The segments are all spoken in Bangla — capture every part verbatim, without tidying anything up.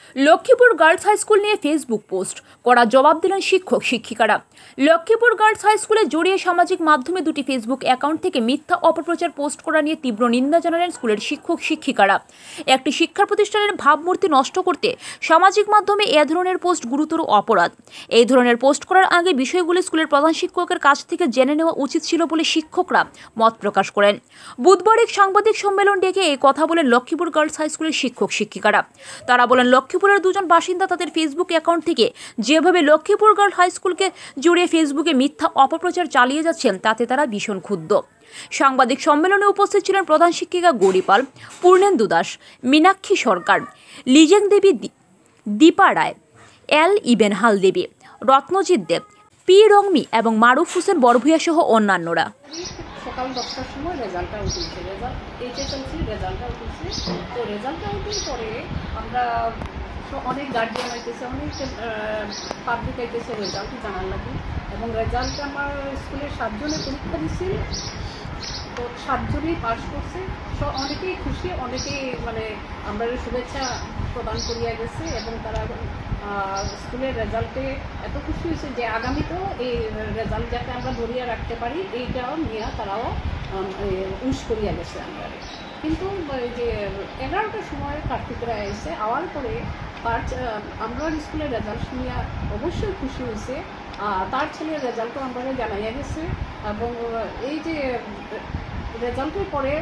লক্ষ্মীপুর গার্লস হাই স্কুল নিয়ে ফেসবুক পোস্ট করা জবাব দিলেন শিক্ষক শিক্ষিকারা। লক্ষ্মীপুর গার্লস হাই স্কুলে জড়িয়ে সামাজিক মাধ্যমে দুটি ফেসবুক অ্যাকাউন্ট থেকে মিথ্যা অপপ্রচার পোস্ট করা নিয়ে তীব্র নিন্দা জানালেন স্কুলের শিক্ষক শিক্ষিকারা। একটি শিক্ষা প্রতিষ্ঠানের ভাবমূর্তি নষ্ট করতে সামাজিক মাধ্যমে এ ধরনের পোস্ট গুরুতর অপরাধ। এই ধরনের পোস্ট করার আগে বিষয়গুলি স্কুলের প্রধান শিক্ষকের কাছ থেকে জেনে নেওয়া উচিত ছিল বলে শিক্ষকরা মত প্রকাশ করেন। বুধবার এক সাংবাদিক সম্মেলন ডেকে এই কথা বলেন লক্ষ্মীপুর গার্লস হাই স্কুলের শিক্ষক শিক্ষিকারা। তারা বলেন, লক্ষ্মীপুরের দুজন বাসিন্দা তাদের ফেসবুক অ্যাকাউন্ট থেকে যেভাবে লক্ষ্মীপুর গার্লস হাই স্কুলকে জুড়ে ফেসবুকে মিথ্যা অপপ্রচার চালিয়ে যাচ্ছেন তাতে তারা ভীষণ ক্ষুব্ধ। সাংবাদিক সম্মেলনে উপস্থিত ছিলেন প্রধান শিক্ষিকা গৌরীপাল, পূর্ণেন্দু দাস, মীনাক্ষী সরকার, লিজেং দেবী, দীপা রায়, এল ইবেনহাল দেবী, রত্নজিৎ দেব, পি রংমি এবং মারুফ হোসেন বরভূয়া সহ অন্যান্যরা। সকাল দশটার সময় রেজাল্টটা উঠেছে, রেজাল্ট এইচএসএলসি রেজাল্টটা উঠেছে। তো রেজাল্টটা উঠে পরে আমরা অনেক গার্জিয়ান আইতেছে, অনেক পাবলিক আইতেছে রেজাল্ট জানার লাগে। এবং রেজাল্ট আমার স্কুলের সাতজনে পরীক্ষা দিছিল, তো সাতজনেই পাস করছে। অনেকেই খুশি, অনেকেই মানে আমরা শুভেচ্ছা প্রদান করিয়া গেছে এবং তারা স্কুলের রেজাল্টে এত খুশি হয়েছে যে আগামীতেও এই রেজাল্ট যাতে আমরা ধরিয়া রাখতে পারি এইটাও নিয়ে তারাও উইশ করিয়া গেছে আমরা। কিন্তু যে এগারোটার সময় কার্তিকরা এসে আওয়ার পরে আমরা স্কুলের রেজাল্ট শুনিয়া অবশ্যই খুশি হয়েছে। তার ছেলের রেজাল্টও আমরা জানাইয়া গেছে এবং এই যে রেজাল্টের পরে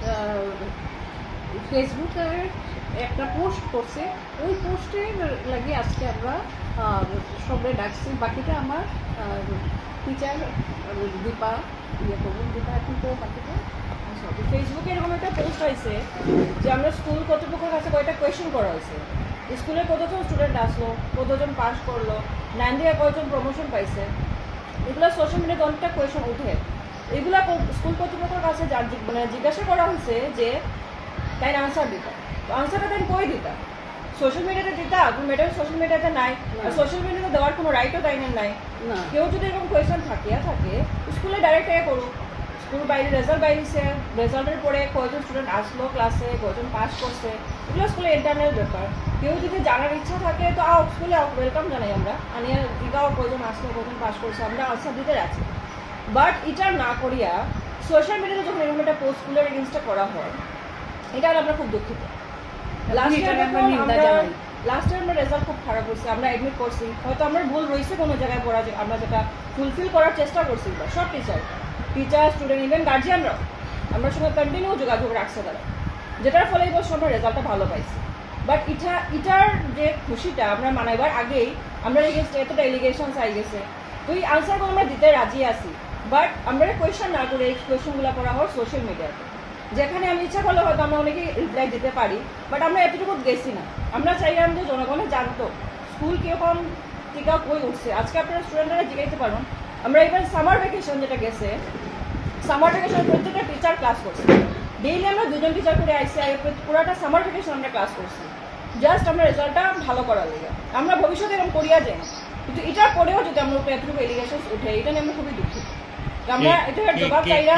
ফেসবুকে একটা পোস্ট করছে, ওই পোস্টে লাগিয়ে আজকে আমরা সবাই ডাকছি। বাকিটা আমার টিচার দীপা ইয়ে করবো। দীপা এখন তো বাকিটা ফেসবুকে এরকম একটা পোস্ট হয়েছে যে আমরা স্কুল কর্তৃপক্ষের কাছে কয়েকটা কোয়েশ্চেন করা হয়েছে। স্কুলে কতজন স্টুডেন্ট আসলো, কতজন পাস করলো, নাইন থেকে কতজন প্রমোশন পাইছে, এগুলো সোশ্যাল মিডিয়াতে অনেকটা কোয়েশ্চেন উঠে। এগুলো স্কুল কর্তৃপক্ষের কাছে মানে জিজ্ঞাসা করা হয়েছে যে তাই আনসার দিতা, তো আনসারটা তাই কই দিতা? সোশ্যাল মিডিয়াতে দিতা? ম্যাডাম সোশ্যাল মিডিয়াতে নাই, সোশ্যাল মিডিয়াতে দেওয়ার কোনো রাইটও তাই নাই। কেউ যদি এরকম কোয়েশ্চেন থাকিয়া থাকে স্কুলে ডাইরেক্ট এ করুক। স্কুল বাইরে রেজাল্ট বাইরেছে, রেজাল্টের পরে কয়জন স্টুডেন্ট আসলো ক্লাসে, কয়জন পাস করছে, এগুলো স্কুলে ইন্টারনাল ব্যাপার। কেউ যদি জানার ইচ্ছা থাকে তো আও স্কুলে ওয়েলকাম জানাই আমরা, আনিয়া দিগাও কয়জন আসলো, কয়জন পাস করছে, আমরা আনসার দিতে রাখছি। বাট এটা না করিয়া সোশ্যাল মিডিয়াতে যখন এরকম একটা পোস্ট স্কুলের এগেনস্টে করা হয়, এটা আমরা খুব দুঃখিত। লাস্ট ইয়ার লাস্ট ইয়ার আমরা রেজাল্ট খুব খারাপ হয়েছে, আমরা অ্যাডমিট করছি, হয়তো আমরা ভুল রয়েছে কোনো জায়গায় পড়া, আমরা যেটা ফুলফিল করার চেষ্টা করছি। সব টিচার টিচার স্টুডেন্ট ইভেন গার্জিয়ানরাও আমার সঙ্গে কন্টিনিউ যোগাযোগ রাখছে তারা, যেটার ফলে এই বছর আমরা রেজাল্টটা ভালো পাইছি। বাট এটা এটার যে খুশিটা আমরা মানাইবার আগেই আমরা এতটা এলিগেশনস আই গেছে, তো এই আনসারগুলো আমরা দিতে রাজি আছি। বাট আমরা কোয়েশ্চেন না করে এই কোয়েশ্চেনগুলো করা হয় সোশ্যাল মিডিয়াতে, যেখানে আমি ইচ্ছা করলে হয়তো আমরা অনেকেই রিপ্লাই দিতে পারি, বাট আমরা এতটুকু গেছি না। আমরা চাইলাম যে জনগণে জানতো স্কুল কীরকম টিকা কই উঠছে। আজকে আপনারা স্টুডেন্টরা জিজ্ঞাসা পারবেন, আমরা এবার সামার ভ্যাকেশন যেটা গেছে, সামার ভ্যাকেশনে প্রত্যেকটা টিচার ক্লাস করছে। ডেইলি আমরা দুজন টিচার করে আইসি, পুরোটা সামার ভ্যাকেশন আমরা ক্লাস করছি, জাস্ট আমরা রেজাল্টটা ভালো করার লেগে। আমরা ভবিষ্যতে এরকম করিয়া যাই, কিন্তু এটার পরেও যদি আমরা এতটুকু এলিগেশন উঠে, এটা নিয়ে আমরা খুবই দুঃখিত। আমরা এটার জবাব চাইলাম।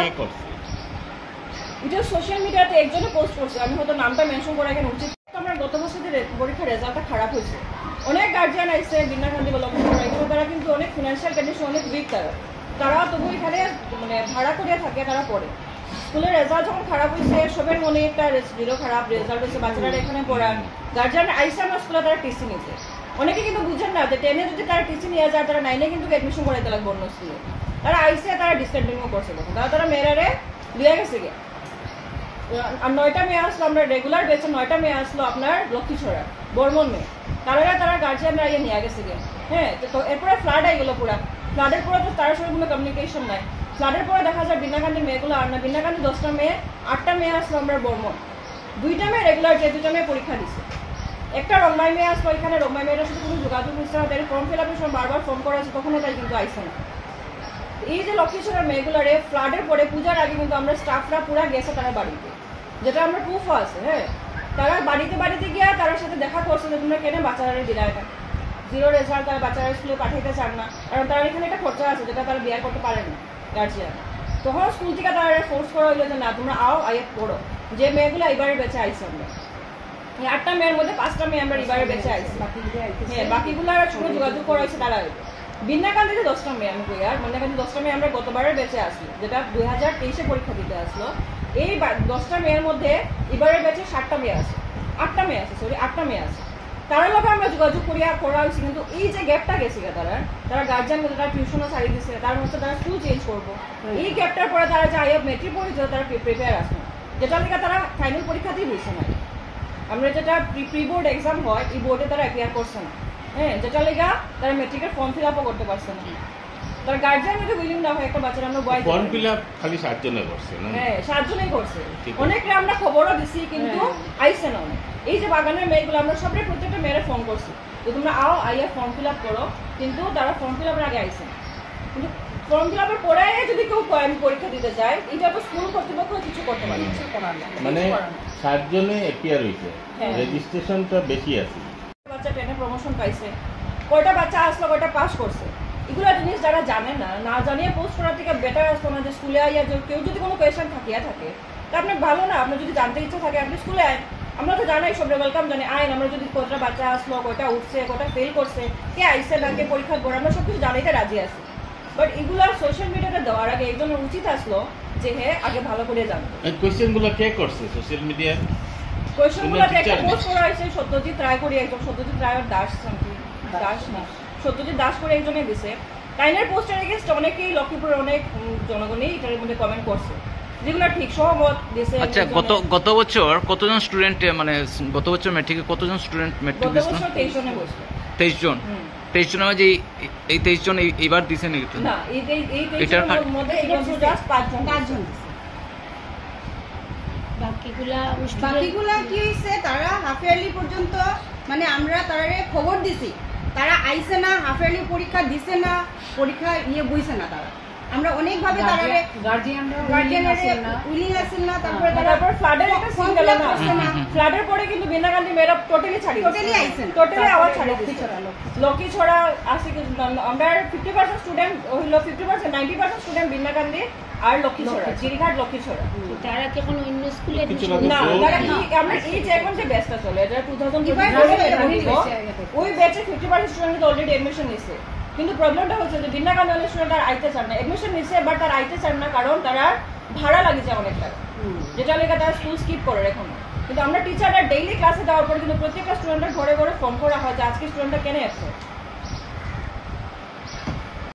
এটা সোশ্যাল মিডিয়াতে একজনে পোস্ট করছে, আমি হয়তো নামটা মেনশন করা এখানে উচিত। আমরা গত বছরের পরীক্ষার রেজাল্টটা খারাপ হয়েছে, অনেক গার্জিয়ান আসছে বিনাকান্দি বা লক্ষ্মীপুর, এখানে তারা কিন্তু অনেক ফিনান্সিয়াল কন্ডিশন অনেক উইক, তারা তারা তবু এখানে মানে ভাড়া করিয়া থাকে, তারা পড়ে। স্কুলের রেজাল্ট যখন খারাপ হয়েছে সবের মনে একটা জিরো খারাপ রেজাল্ট হয়েছে, বাচ্চারা এখানে পড়ান, গার্জিয়ান আইসে আমার স্কুলে তারা টিসি নিতে। অনেকে কিন্তু বুঝেন না যে টেনে যদি তারা টিসি নিয়ে যায়, তারা নাইনে কিন্তু অ্যাডমিশন করাইতে লাগবে অন্য স্কুলে। তারা আইসে তারা ডিসকন্টিনিউ করছে, তখন তারা তারা মেয়েরারে দিয়ে গেছে গিয়ে। আর নয়টা মেয়ে আসলো, আমরা রেগুলার বেছে নয়টা মেয়ে আসলো আপনার লক্ষ্মীছড়া বর্মন মেয়ে, তারা তারা গার্জিয়ানরা ইয়ে নিয়ে গেছে গিয়ে। হ্যাঁ, তো এরপরে ফ্লাড আই গেলো পুরা। ফ্লাডের পরে তো তার সঙ্গে কোনো কমিউনিকেশন নাই। ফ্লাডের পরে দেখা যায় বিনাকান্দির মেয়েগুলো আর না, বিনাকান্দি দশটা মেয়ে, আটটা মেয়ে আসলো আমরা বর্মন, দুইটা মেয়ে রেগুলার, যে দুইটা মেয়ে পরীক্ষা দিচ্ছে। একটা রংমাই মেয়ে আসলো, এখানে রংমাই মেয়েটার সাথে কোনো যোগাযোগ হচ্ছে না, তাই ফর্ম ফিল আপের সময় বারবার ফর্ম করা আছে, তখনও তাই কিন্তু আইসে না। এই যে লক্ষ্মীছড়ার মেয়েগুলারে ফ্লাডের পরে পূজার আগে কিন্তু আমরা স্টাফরা পুরা গেছে তারা বাড়িতে, যেটা আমরা প্রুফ আছে। হ্যাঁ, তারা বাড়িতে বাড়িতে গিয়া তার সাথে দেখা করছে যে তোমরা কেন বাচ্চারা দিলা এটা জিরো রেজাল্ট, তারা বাচ্চারা স্কুলে পাঠাইতে চান না, কারণ তারা এখানে একটা খরচা আছে যেটা তারা বিয়ার করতে পারেন না গার্জিয়ান। তখন স্কুল থেকে তারা ফোর্স করা হইলো যে না তোমরা আও আইয়ে পড়ো, যে মেয়েগুলো এবারে বেঁচে আইসে আমরা। এই আটটা মেয়ের মধ্যে পাঁচটা মেয়ে আমরা এবারে বেঁচে আইছি। হ্যাঁ, বাকিগুলো আর ছোট যোগাযোগ করা হয়েছে তারা। বিন্যাকান্দিতে দশটা মেয়ে আমি কই আর বিন্যাকান্দি দশটা মেয়ে আমরা গতবারের বেঁচে আসলো, যেটা দুই হাজার তেইশে পরীক্ষা দিতে আসলো। এই দশটা মেয়ের মধ্যে এবারের বেঁচে ষাটটা মেয়ে আছে, আটটা মেয়ে আছে সরি আটটা মেয়ে আছে। তারা লোক আমরা যোগাযোগ করিয়া করা হয়েছে, কিন্তু এই যে গ্যাপটা গেছে তারা তারা গার্জিয়ান মধ্যে তারা টিউশনও ছাড়িয়ে দিচ্ছে, তার মধ্যে তারা স্কুল চেঞ্জ করবো। এই গ্যাপটার পরে তারা যে আইএফ মেট্রিক পড়েছে তারা প্রিপেয়ার আসবে, যেটা লেগে তারা ফাইনাল পরীক্ষাতেই বুঝছে না। আমরা যেটা প্রি বোর্ড এক্সাম হয় এই বোর্ডে তারা অ্যাপিয়ার করছে না। হ্যাঁ, যেটা লেগা তারা মেট্রিকের ফর্ম ফিল আপও করতে পারছে না। তার গার্জিয়ান যদি উইলিং না হয় একটা বাচ্চারা আমরা বয় ফর্ম ফিল আপ খালি সাতজনে করছে না? হ্যাঁ, সাতজনেই করছে। অনেকে আমরা খবরও দিছি কিন্তু আইসে না অনেক। এই যে বাগানের মেয়েগুলো আমরা সবাই প্রত্যেকটা মেয়েরা ফোন করছি যে তোমরা আও আইয়া ফর্ম ফিল আপ করো, কিন্তু তারা ফর্ম ফিল আপের আগে আইসে না। কিন্তু ফর্ম ফিল আপের পরে যদি কেউ আমি পরীক্ষা দিতে যায় এটা তো স্কুল কর্তৃপক্ষ কিছু করতে পারে না। মানে সাতজনে এপিয়ার হইছে, রেজিস্ট্রেশনটা বেশি আছে। বাচ্চা টেনে প্রমোশন পাইছে, কয়টা বাচ্চা আসলো, কয়টা পাস করছে, এগুলো জিনিস যারা জানে না, না জানিয়ে পোস্ট করার থেকে বেটার আসতো না যে স্কুলে আইয়া কেউ যদি কোনো কোয়েশন থাকিয়া থাকে তা আপনার ভালো না, আপনার যদি জানতে ইচ্ছা থাকে আপনি স্কুলে আয়। আমরা তো জানাই সব ওয়েলকাম জানি আইন, আমরা যদি কয়টা বাচ্চা আসলো, কয়টা উঠছে, কয়টা ফেল করছে, কে আইসে না, কে পরীক্ষা করে, আমরা সব কিছু জানাইতে রাজি আছি। বাট এগুলা সোশ্যাল মিডিয়াতে দেওয়ার আগে এই জন্য উচিত আসলো যে হ্যাঁ আগে ভালো করে জানতো। এই কোশ্চেনগুলো কে করছে সোশ্যাল মিডিয়া? কোয়েশনগুলো একটা পোস্ট করা হয়েছে সত্যজিৎ রায় করে একজন, সত্যজিৎ রায় দাস সামথিং দাস না সত্যজিৎ দাস করে একজনে দিছে। টাইনের পোস্টের এগেইনস্ট অনেকেই লক্ষ্মীপুরের অনেক জনগণই এটার মধ্যে কমেন্ট করছে, যেগুলো ঠিক সহমত দিছে। আচ্ছা, গত গত বছর কতজন স্টুডেন্ট মানে গত বছর ম্যাট্রিকে কতজন স্টুডেন্ট ম্যাট্রিক গত দিয়েছিল? বছর তেইশ জনে বসলো। তেইশ জন। তেইশ জনের মাঝে এই তেইশ জন এইবার দিছে নাকি? না, এই এই তেইশ জনের মধ্যে এইবার জাস্ট পাঁচজন পাঁচজন বাকিগুলা বাকিগুলা কি হয়েছে, তারা হাফ ইয়ারলি পর্যন্ত মানে আমরা তারারে খবর দিছি, তারা আইসে না, হাফ ইয়ারলি পরীক্ষা দিছে না, পরীক্ষা ইয়ে বইছে না। তারা আমরা অনেক ভাবে তারারে গার্জিয়ানরা উইলিং আসেন না, তারপরে তারপর ফ্লাডের একটা সিন গেল না, ফ্লাডের পরে কিন্তু বিন্দাকান্দি মেয়েরা টোটালি ছাড়ি টোটালি আইসেন টোটালি আবার ছাড়ি দিচ্ছে। লক্ষ্মী ছড়া আসে কিন্তু আমরা ফিফটি পার্সেন্ট স্টুডেন্ট হইলো, fifty percent ninety percent student Bindakandi আর লক্ষ্মী ছড়া, চিরিঘাট লক্ষ্মী ছড়া। তারা কি কোনো অন্য স্কুলে না, তারা কি আমরা এই যে এখন যে ব্যাচটা চলে এটা টু থাউজেন্ড ওই ব্যাচে fifty percent student already admission নিচ্ছে। কিন্তু প্রবলেমটা হচ্ছে যে বিন্দাকান্দি স্টুডেন্ট আর আইতে চান না, এডমিশন নিচ্ছে বাট তার আইতে চান না, কারণ তারা ভাড়া লাগে যায় অনেক টাকা, যেটা লেগে তারা স্কুল স্কিপ করে এখন। কিন্তু আমরা টিচাররা ডেইলি ক্লাসে দেওয়ার পরে কিন্তু প্রত্যেকটা স্টুডেন্টের ঘরে ঘরে ফোন করা হয় যে আজকে স্টুডেন্টটা কেন আসছে,